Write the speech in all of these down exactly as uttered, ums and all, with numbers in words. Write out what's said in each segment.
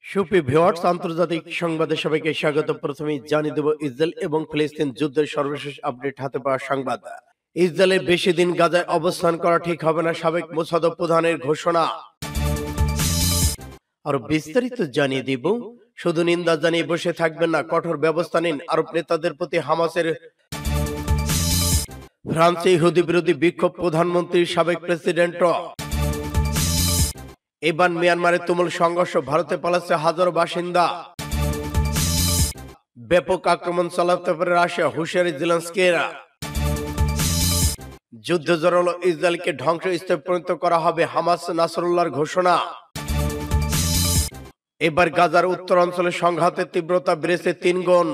সুপ্রিয় ভিউয়ার্স, আন্তর্জাতিক সংবাদে সবাইকে স্বাগত। প্রথমেই জানিয়ে দেব ইসরায়েল এবং ফিলিস্তিন যুদ্ধের সর্বশেষ আপডেট হাতে পাওয়া সংবাদ। ইসরায়েলের বেশি দিন গাজায় অবস্থান করা ঠিক হবে না, সাবেক মোসাদ প্রধানের ঘোষণা। আরো বিস্তারিত জানিয়ে দিব। শুধু নিন্দা জানিয়ে বসে থাকবেন না, কঠোর ব্যবস্থা নিন আরব নেতাদের প্রতি হামাসের। ফ্রান্সে ইহুদি বিরোধী বিক্ষোভ, প্রধানমন্ত্রীর সাবেক প্রেসিডেন্ট। এবার মিয়ানমারে তুমুল সংঘর্ষ, ভারতে পালাচ্ছে হাজারো বাসিন্দা। ব্যাপক আক্রমণ চালাতে পারে রাশিয়া, হুঁশিয়ারি জেলেনস্কির। যুদ্ধ জড়ালো ইসরায়েলকে ধ্বংসস্তূপে পরিণত করা হবে, হামাস নাসরুল্লাহর ঘোষণা। এবার গাজার উত্তর অঞ্চলে সংঘাতের তীব্রতা বেড়েছে তিন গুণ।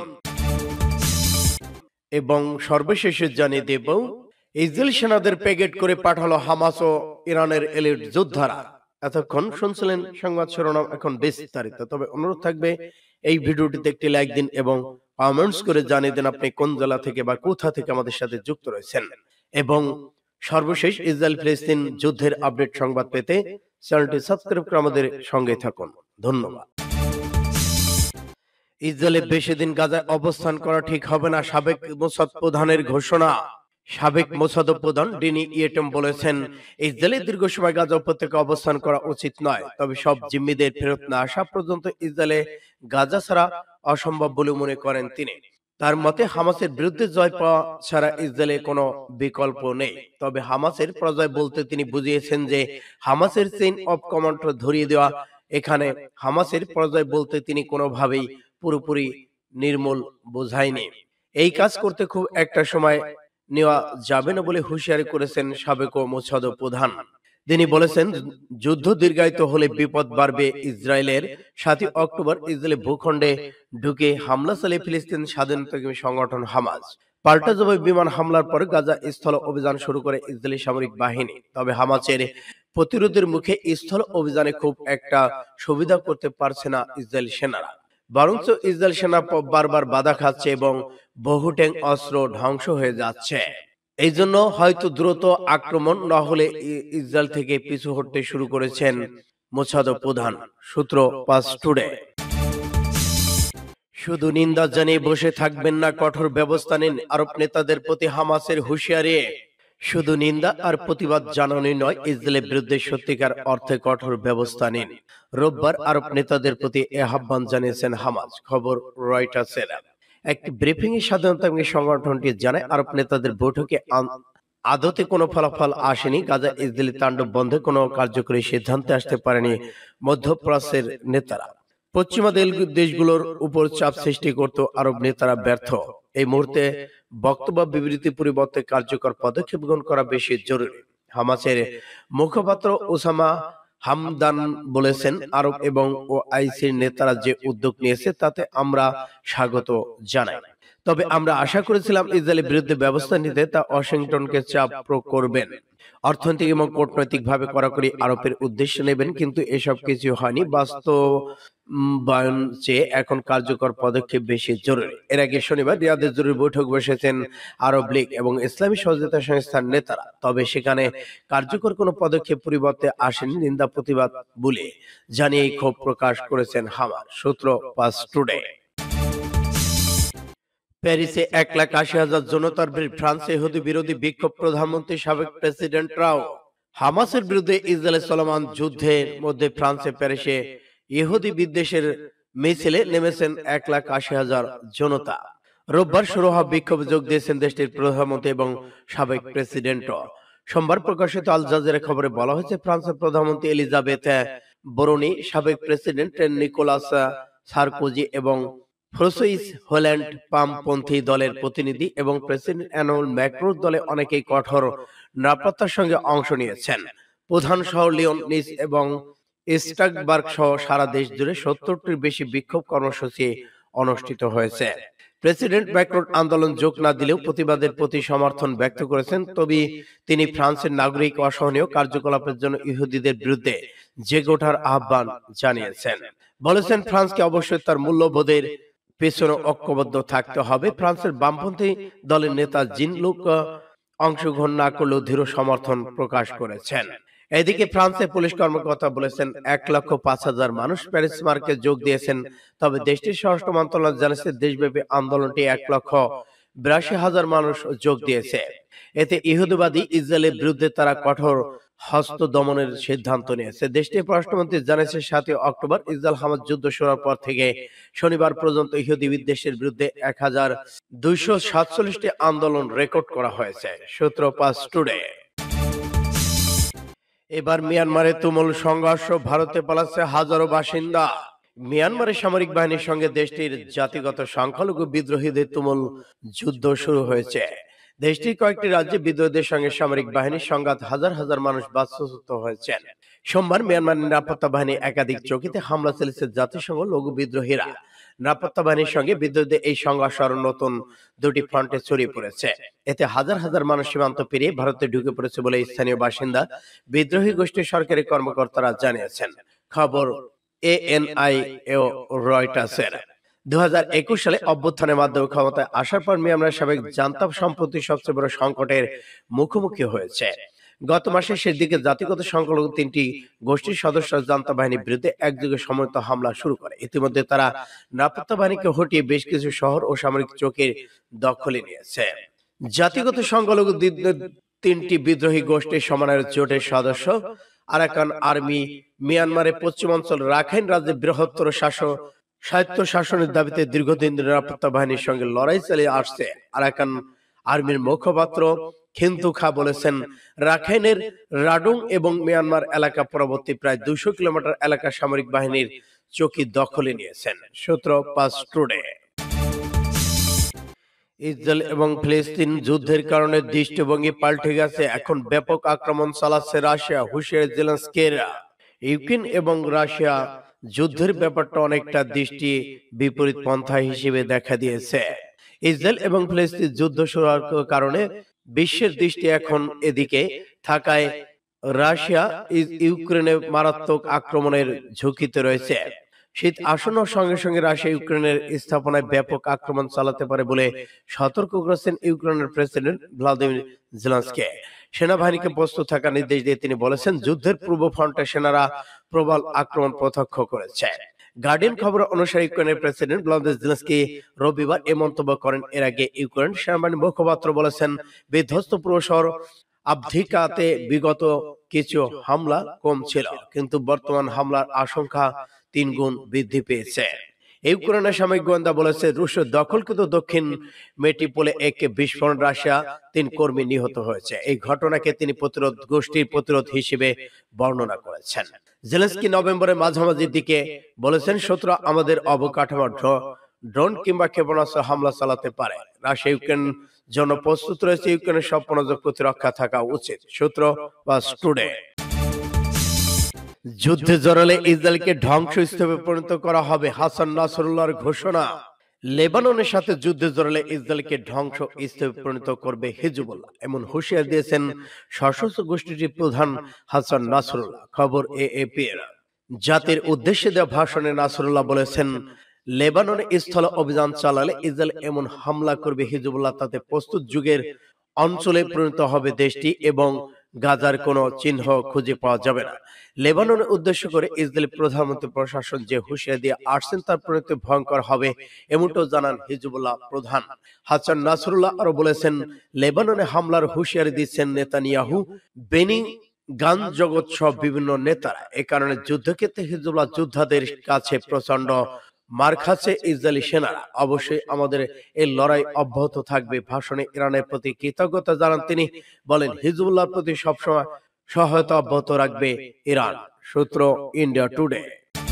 এবং সর্বশেষে জানিয়ে দেব, ইসরায়েল সেনাদের প্যাকেট করে পাঠালো হামাস ও ইরানের এলিট যোদ্ধারা। এতক্ষণ শুনছিলেন সংবাদ শিরোনাম, এখন বিস্তারিত। তবে অনুরোধ থাকবে এই ভিডিওটিতে একটি লাইক দিন এবং কমেন্টস করে জানিয়ে দেন আপনি কোন জেলা থেকে বা কোথা থেকে আমাদের সাথে যুক্ত রয়েছেন। এবং সর্বশেষ ইসরায়েল ফিলিস্তিন যুদ্ধের আপডেট সংবাদ পেতে চ্যানেলটি সাবস্ক্রাইব করে আমাদের সঙ্গে থাকুন। ধন্যবাদ। ইসরায়েলের বেশি দিন গাজায় অবস্থান করা ঠিক হবে না, সাবেক মোসাদ প্রধানের ঘোষণা। সাবেক মোসাদ প্রধান ডিনি ইয়েটম বলেছেন, ইসরায়েলের দীর্ঘ সময় গাজা উপত্যকা অবস্থান করা উচিত নয়, তবে সব জিম্মিদের ফেরত না আসা পর্যন্ত ইসরায়েলে গাজা ছাড়া অসম্ভব বলে মনে করেন তিনি। তার মতে হামাসের বিরুদ্ধে জয় পাওয়া ছাড়া ইসরায়েলে কোনো বিকল্প নেই। তবে হামাসের পরাজয় বলতে তিনি বুঝিয়েছেন যে হামাসের চেইন অফ কমান্ড ধরিয়ে দেওয়া। এখানে হামাসের পরাজয় বলতে তিনি কোনোভাবেই পুরোপুরি নির্মূল বোঝায়নি। এই কাজ করতে খুব একটা সময় নেওয়া যাবে না বলে হুঁশিয়ারি করেছেন সাবেক মোসাদ প্রধান। তিনি বলেছেন, যুদ্ধ দীর্ঘায়িত হলে বিপদ বাড়বে। ইসরায়েলের সাতই অক্টোবর ইসরায়েলের ভূখণ্ডে ঢুকে হামলা চালিয়ে ফিলিস্তিন স্বাধীনতাকামী সংগঠন হামাস। পাল্টা জবাবে বিমান হামলার পরে গাজা স্থল অভিযান শুরু করে ইসরায়েলি সামরিক বাহিনী। তবে হামাসের প্রতিরোধের মুখে স্থল অভিযানে খুব একটা সুবিধা করতে পারছে না ইসরায়েল সেনারা, বরঞ্চ ইসরায়েল সেনা বারবার বাধা খাচ্ছে এবং বহু ট্যাঙ্ক অস্ত্র ধ্বংস হয়ে যাচ্ছে। এই জন্য হয়তো দ্রুত আক্রমণ না হলে ইসরায়েল থেকে পিছু হটতে শুরু করেছেন মোসাদ প্রধান, সূত্র পাঁচ টুডে। শুধু নিন্দা জানিয়ে বসে থাকবেন না, কঠোর ব্যবস্থা নিন আরব নেতাদের প্রতি হামাসের হুঁশিয়ারি। শুধু নিন্দা আর প্রতিবাদ জানানোই নয়, ইসরায়েলের বিরুদ্ধে সত্যিকার অর্থে কঠোর ব্যবস্থা নিন। রোববার আরব নেতাদের প্রতি এ আহ্বান জানিয়েছেন হামাস। খবর রয়টার্সের একটি ব্রিফিং এ স্বাধীনতাকামী সংগঠনটি জানায়, আরব নেতাদের বৈঠকে আদতে কোনো ফলাফল আসেনি। গাজা ইসরায়েলি তাণ্ডব বন্ধে কোনো কার্যকরী সিদ্ধান্তে আসতে পারেনি মধ্যপ্রাচ্যের নেতারা। পশ্চিমা দেশগুলোর উপর চাপ সৃষ্টি করতে আরব নেতারা ব্যর্থ। এই মুহূর্তে বক্তব্য বিবৃতি পরিবর্তে কার্যকর পদক্ষেপ গ্রহণ করা বেশি জরুরি। হামাসের মুখপাত্র ওসামা হামদান বলেছেন, আরব এবং ও আইসির নেতারা যে উদ্যোগ নিয়েছে তাতে আমরা স্বাগত জানাই। তবে আমরা আশা করেছিলাম ইসরায়েলের বিরুদ্ধে ব্যবস্থা নিতে তা ওয়াশিংটনকে চাপ প্রয়োগ করবেন, অর্থনৈতিক এবং কূটনৈতিক ভাবে কড়াকড়ি আরোপের উদ্দেশ্য নেবেন, কিন্তু এসব কিছু হয়নি। বাস্তবায়ন চেয়ে এখন কার্যকর পদক্ষেপ বেশি জরুরি। এর আগে শনিবার রিয়াদে জরুরি বৈঠক বসেছেন আরব লীগ এবং ইসলামী সহযোগিতা সংস্থার নেতারা। তবে সেখানে কার্যকর কোনো পদক্ষেপ পরিবর্তে আসেনি, নিন্দা প্রতিবাদ বলে জানিয়ে ক্ষোভ প্রকাশ করেছেন হামাস, সূত্র পাঁচ টুডে। প্যারিসে এক লাখ আশি হাজার জনতার ভিড়, ফ্রান্সে ইহুদি বিরোধী বিক্ষোভ, প্রধানমন্ত্রী সাবেক প্রেসিডেন্টরাও। হামাসের বিরুদ্ধে ইসরায়েলের চলমান যুদ্ধের মধ্যে ফ্রান্সে প্যারিসে ইহুদি বিদ্বেষের মিছিলে নেমেছেন এক লাখ আশি হাজার জনতা। রোববার শুরু হওয়া বিক্ষোভে যোগ দিয়েছেন দেশটির প্রধানমন্ত্রী এবং সাবেক প্রেসিডেন্ট। সোমবার প্রকাশিত আল জাজিরা খবরে বলা হয়েছে, ফ্রান্সের প্রধানমন্ত্রী এলিজাবেথ বরনি, সাবেক প্রেসিডেন্ট নিকোলাস সারকোজি এবং ফ্রান্সুইস হোল্যান্ড বামপন্থী দলের প্রতিনিধি এবং প্রেসিডেন্ট এমানুয়েল ম্যাক্রোর দলে অনেকেই কঠোর নিরাপত্তার সঙ্গে অংশ নিয়েছেন। প্রধান শহর লিওন, নিস এবং স্ট্রাসবার্গ সহ সারা দেশ জুড়ে সত্তরটির বেশি বিক্ষোভ কর্মসূচি অনুষ্ঠিত হয়েছে। প্রেসিডেন্ট ম্যাক্রোন আন্দোলন যোগ না দিলেও প্রতিবাদের প্রতি সমর্থন ব্যক্ত করেছেন। তবে তিনি ফ্রান্সের নাগরিক অসহনীয় কার্যকলাপের জন্য ইহুদিদের বিরুদ্ধে জেগে ওঠার আহ্বান জানিয়েছেন। বলেছেন, ফ্রান্সকে অবশ্যই তার মূল্যবোধের পেছনে ঐক্যবদ্ধ থাকতে হবে। ফ্রান্সের বামপন্থী দলের নেতা জিন লুক অংশগ্রহণ না করলেও দৃঢ় সমর্থন প্রকাশ করেছেন। এদিকে ফ্রান্সের পুলিশ কর্মকর্তা বলেছেন এক লক্ষ পাঁচ হাজার মানুষ প্যারিস মার্কে যোগ দিয়েছেন। তবে দেশটির স্বরাষ্ট্র মন্ত্রণালয় জানিয়েছে দেশব্যাপী আন্দোলনটি এক লক্ষ বিরাশি হাজার মানুষ যোগ দিয়েছে। এতে ইহুদিবাদী ইসরায়েলের বিরুদ্ধে তারা কঠোর হস্ত দমনের সিদ্ধান্ত নিয়েছে। দেশটির পররাষ্ট্রমন্ত্রী জানিয়েছে সাতই অক্টোবর ইসরায়েল হামাস যুদ্ধ শুরুর পর থেকে শনিবার পর্যন্ত ইহুদি বিদ্বেষের বিরুদ্ধে এক হাজার দুইশো সাতচল্লিশটি আন্দোলন রেকর্ড করা হয়েছে। সূত্র পাঁচ টুডে। এবার মিয়ানমারে তুমুল সংঘর্ষ, ভারতে পালাচ্ছে হাজারো বাসিন্দা। মিয়ানমারের সামরিক বাহিনীর সঙ্গে দেশটির জাতিগত সংখ্যালঘু বিদ্রোহীদের তুমুল যুদ্ধ শুরু হয়েছে। দেশটির কয়েকটি রাজ্যে বিদ্রোহীদের সঙ্গে সামরিক বাহিনীর সংঘাত, হাজার হাজার মানুষ বাস্তুচ্যুত হয়েছেন। সোমবার মিয়ানমার নিরাপত্তা বাহিনী একাধিক চৌকিতে হামলা চালিয়েছে জাতিসংঘ লঘু বিদ্রোহীরা। নিরাপত্তা বাহিনীর সঙ্গে বিদ্রোহীদের এই সংঘর্ষ আরো নতুন দুটি ফ্রন্টে ছড়িয়ে পড়েছে। এতে হাজার হাজার মানুষ সীমান্ত পেরিয়ে ভারতে ঢুকে পড়েছে বলে স্থানীয় বাসিন্দা বিদ্রোহী গোষ্ঠীর সরকারি কর্মকর্তারা জানিয়েছেন। খবর এএনআই ও রয়টার্সের। দু হাজার একুশ সালে অভ্যুত্থানের মাধ্যমে ক্ষমতায় আসার পর মিয়ানমারের সাবেক জান্তা সম্প্রতি সবচেয়ে বড় সংকটের মুখোমুখি হয়েছে। গত মাসের শেষ দিকে জাতিগত সংখ্যালঘু তিনটি গোষ্ঠীর সদস্য জান্তা বাহিনীর বিরুদ্ধে একযোগে সম্মিলিত হামলা শুরু করে। ইতিমধ্যে তারা নিরাপত্তা বাহিনীকে হটিয়ে বেশ কিছু শহর ও সামরিক চৌকির দখলে নিয়েছে। জাতিগত সংখ্যালঘু তিনটি বিদ্রোহী গোষ্ঠীর সমন্বয়ের জোটের সদস্য আরাকান আর্মি মিয়ানমারের পশ্চিমাঞ্চল রাখাইন রাজ্যে বৃহত্তর শাসক স্বায়ত্ত শাসনের দাবিতে দীর্ঘদিন নিরাপত্তা বাহিনীর সঙ্গে লড়াই চালিয়ে আসছে। আরাকান আর্মির মুখপাত্র খিন্তু খা বলেছেন রাখাইনের রাডুং এবং মিয়ানমার এলাকা পরবর্তী প্রায় দুশো কিলোমিটার এলাকা সামরিক বাহিনীর চৌকি দখলে নিয়েছেন। সূত্র পাঁচ টুডে। ইসরায়েল এবং ফিলিস্তিন যুদ্ধের কারণে দৃষ্টিভঙ্গি পাল্টে গেছে। এখন ব্যাপক আক্রমণ চালাচ্ছে রাশিয়া, হুঁশিয়ারি জেলেনস্কিরা। ইউক্রেন এবং রাশিয়া যুদ্ধের ব্যাপারটা অনেকটা দৃষ্টি বিপরীত পন্থা হিসেবে দেখা দিয়েছে। ইসরায়েল এবং ফিলিস্তিন যুদ্ধ শুরুর কারণে বিশ্বের দৃষ্টি এখন এদিকে থাকায় রাশিয়া ইউক্রেনে মারাত্মক আক্রমণের ঝুঁকিতে রয়েছে। শীত আসন্ন সঙ্গে সঙ্গে রাশিয়া ইউক্রেনের স্থাপনায় ব্যাপক আক্রমণ চালাতে পারে বলে সতর্ক করেছেন ইউক্রেনের প্রেসিডেন্ট ভ্লাদিমির জেলেনস্কি। সেনাবাহিনীকে প্রস্তুত থাকার নির্দেশ দিয়ে তিনি বলেছেন যুদ্ধের পূর্ব ফ্রন্টে সেনারা প্রবল আক্রমণ প্রত্যক্ষ করেছে। গার্ডিয়ান খবর অনুসারে ইউক্রেনের প্রেসিডেন্ট ভ্লাদিমির জেলেনস্কি রবিবার এ মন্তব্য করেন। এর আগে ইউক্রেন সেনাবাহিনীর মুখপাত্র বলেছেন বিধ্বস্ত পুরো শহর আবধিকাতে বিগত কিছু হামলা কম ছিল, কিন্তু বর্তমান হামলার আশঙ্কা তিন গুণ বৃদ্ধি পেয়েছে। ইউক্রেনের সামরিক গোয়েন্দা বলেছে রুশের দখলকৃত দক্ষিণ মেটিপোলে এক বিস্ফোরণ রাশিয়া তিন কর্মী নিহত হয়েছে। এই ঘটনাকে তিনি প্রতিরোধ গোষ্ঠীর প্রতিরোধ হিসেবে বর্ণনা করেছেন। জেলেনস্কি নভেম্বরের মাঝামাঝির দিকে বলেছেন শত্রু আমাদের অবকাঠামো ড্রোন কিংবা ক্ষেপণাস্ত্র হামলা চালাতে পারে। রাশিয়া ইউক্রেন জন্য প্রস্তুত রয়েছে, ইউক্রেনের সব মনোযোগ প্রতিরক্ষা থাকা উচিত। সূত্র বাস টুডে। যুদ্ধে জড়ালে ইসরায়েলকে ধ্বংসস্তূপে পরিণত করা হবে, হাসান নাসরুল্লাহর ঘোষণা। লেবাননের সাথে যুদ্ধে জড়ালে ইসরায়েলকে ধ্বংসস্তূপে পরিণত করবে হিজবুল্লাহ, এমন হুঁশিয়ার দিয়েছেন সশস্ত্র গোষ্ঠীটির প্রধান হাসান নাসরুল্লাহ। খবর এএপি এর। জাতির উদ্দেশ্যে দেওয়া ভাষণে নাসরুল্লাহ বলেছেন লেবাননে স্থল অভিযান চালালে ইসরায়েল এমন হামলা করবে হিজবুল্লাহ তাতে প্রস্তুত যুগের অঞ্চলে পরিণত হবে দেশটি এবং গাজার কোনো চিহ্ন খুঁজে পাওয়া যাবে না। লেবাননের উদ্দেশ্য করে ইসরায়েলি প্রধানমন্ত্রী প্রশাসন যে হুঁশিয়ারি দিয়ে আসছেন তার পরিণতি ভয়ঙ্কর হবে, এমনটাও জানান হিজবুল্লাহ প্রধান হাসান নাসরুল্লাহ। আরো বলেছেন লেবাননে হামলার হুঁশিয়ারি দিচ্ছেন নেতানিয়াহু, বেনি গান জগৎ সহ বিভিন্ন নেতারা। এ কারণে যুদ্ধক্ষেত্রে হিজবুল্লাহ যোদ্ধাদের কাছে প্রচন্ড মার খাচ্ছে ইসরায়েলি সেনারা। অবশ্যই আমাদের এই লড়াই অব্যাহত থাকবে। ভাষণে ইরানের প্রতি কৃতজ্ঞতা জানান তিনি, বলেন হিজবুল্লাহর প্রতি সবসময় সহায়তা অব্যাহত রাখবে ইরান। সূত্র ইন্ডিয়া টুডে।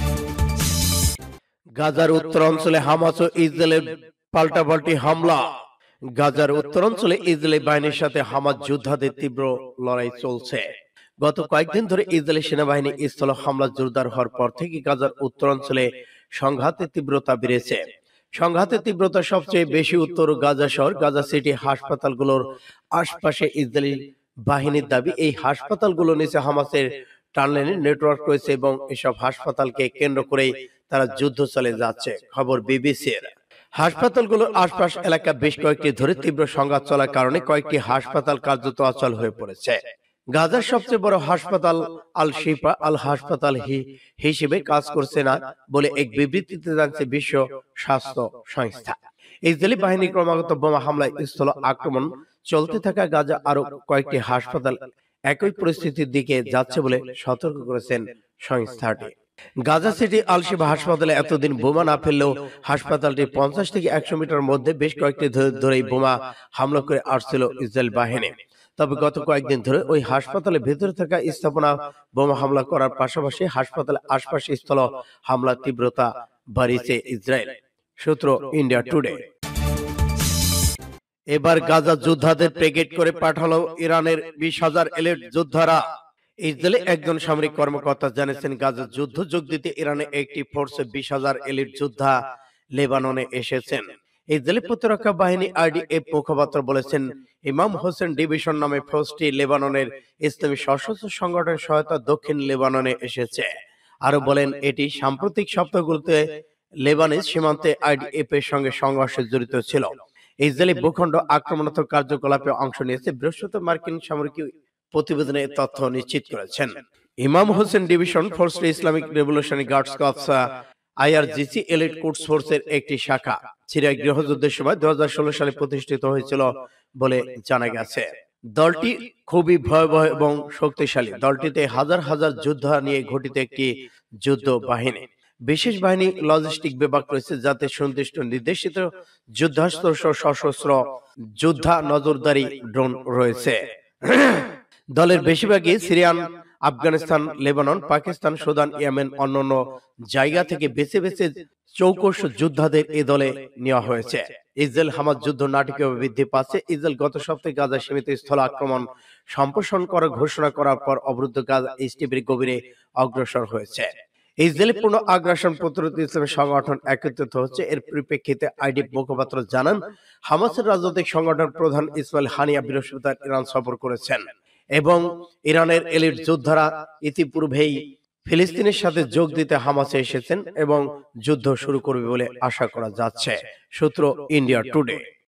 গাজার উত্তরাঞ্চলে হামাস ও ইসরায়েলের পাল্টাপাল্টি হামলা। গাজার উত্তরাঞ্চলে ইসরায়েলি বাহিনীর সাথে হামাস যোদ্ধাদের তীব্র লড়াই চলছে। গত কয়েকদিন ধরে ইসরায়েলি সেনাবাহিনী স্থল হামলা জোরদার হওয়ার পর থেকে গাজার উত্তরাঞ্চলে সংঘাতের তীব্রতা বেড়েছে। সংঘাতের তীব্রতা সবচেয়ে বেশি উত্তর গাজা শহর, গাজা সিটি হাসপাতালগুলোর আশপাশে। ইসরায়েলি বাহিনীর দাবি এই হাসপাতালগুলো নিচে হামাসের টানেলের নেটওয়ার্ক রয়েছে এবং এসব হাসপাতালকে কেন্দ্র করেই তারা যুদ্ধ চালিয়ে যাচ্ছে। খবর বিবিসির। হাসপাতালগুলোর আশপাশ এলাকা বেশ কয়েকটি ধরে তীব্র সংঘাত চলার কারণে কয়েকটি হাসপাতাল কার্যত অচল হয়ে পড়েছে। গাজার সবচেয়ে বড় হাসপাতাল আল শিফা আল হাসপাতাল হিসেবে কাজ করছে না বলে এক বিবৃতিতে জানিয়েছে বিশ্ব স্বাস্থ্য সংস্থা। ইসরায়েলি বাহিনী ক্রমাগত বোমা হামলায় স্থল আক্রমণ চলতে থাকা গাজা আরো কয়েকটি হাসপাতাল একই পরিস্থিতির দিকে যাচ্ছে বলে সতর্ক করেছেন সংস্থাটি। গাজা সিটি আল শিফা হাসপাতালে এতদিন বোমা না ফেললেও হাসপাতালটি পঞ্চাশ থেকে একশো মিটার মধ্যে বেশ কয়েকটি ধরেই বোমা হামলা করে আসছিল ইসরায়েল বাহিনী। তবে গত কয়েকদিন ধরে ওই হাসপাতালের ভেতরে থাকা স্থাপনা বোমা হামলা করার পাশাপাশি হাসপাতালের আশপাশে স্থল হামলার তীব্রতা বাড়িয়েছে ইসরায়েল। সূত্র ইন্ডিয়া টুডে। এবার গাজা যোদ্ধাদের প্যাকেট করে পাঠালো ইরানের বিশ হাজার এলিট যোদ্ধারা। ইসরায়েলে একজন সামরিক কর্মকর্তা জানিয়েছেন গাজা যুদ্ধ যোগ দিতে ইরানে একটি ফোর্সে বিশ হাজার এলিট যোদ্ধা লেবাননে এসেছেন। ইসরায়েলি প্রতিরক্ষা বাহিনী আইডিএফ মুখপাত্র বলেছেন ইমাম হোসেন ডিভিশন নামে ফোর্সটি লেবাননের ইসলামী সশস্ত্র সংগঠনের সহায়তা দক্ষিণ লেবাননে এসেছে। আরো বলেন এটি সাম্প্রতিক সপ্তাহগুলোতে লেবানিজ সীমান্তে আইডিএফ এর সঙ্গে সংঘর্ষে জড়িত ছিল। ইসরায়েলি ভূখণ্ড আক্রমণাত্মক কার্যকলাপে অংশ নিয়েছে। বৃহস্পতিবার মার্কিন সামরিক প্রতিবেদনে তথ্য নিশ্চিত করেছেন। ইমাম হোসেন ডিভিশন ফোর্সটি Islamic Revolutionary Guards Corps IRGC elite কোর্স ফোর্সের একটি শাখা। সিরিয়ায় গৃহযুদ্ধের সময় দুই হাজার ষোলো সালে প্রতিষ্ঠিত হয়েছিল বলে জানা গেছে। দলটি খুবই ভয়াবহ এবং শক্তিশালী। দলটিতে হাজার হাজার যোদ্ধা নিয়ে গঠিত একটি যুদ্ধ বাহিনী, বিশেষ বাহিনী, লজিস্টিক বিভাগ রয়েছে যাতে সুনির্দিষ্ট নির্দেশিত যুদ্ধাস্ত্র সশস্ত্র যোদ্ধা নজরদারি ড্রোন রয়েছে। দলের বেশিরভাগই Syrian, Afghanistan, Lebanon, Pakistan, Sudan, Yemen অন্যান্য জায়গা থেকে বেছে বেছে চৌকস যোদ্ধাদের এ দলে নেওয়া হয়েছে। ইসরায়েল হামাস যুদ্ধ নাটকীয়ভাবে বৃদ্ধি পাচ্ছে। ইসরায়েল গত সপ্তাহে গাজা সীমিত স্থল আক্রমণ সম্প্রসারণ করার ঘোষণা করার পর অবরুদ্ধ গাজা স্টিপের গভীরে অগ্রসর হয়েছে। ইসরায়েলি পূর্ণ আগ্রাসন প্রতিরোধ ইসলামী সংগঠন একত্রিত হচ্ছে। এর পরিপ্রেক্ষিতে আইডিএফ মুখপাত্র জানান হামাসের রাজনৈতিক সংগঠন প্রধান ইসমাইল হানিয়া বৃহস্পতিবার ইরান সফর করেছেন এবং ইরানের এলিট যোদ্ধারা ইতিপূর্বেই ফিলিস্তিনের সাথে যোগ দিতে হামাসে এসেছেন এবং যুদ্ধ শুরু করবে বলে আশা করা যাচ্ছে। সূত্র ইন্ডিয়া টুডে।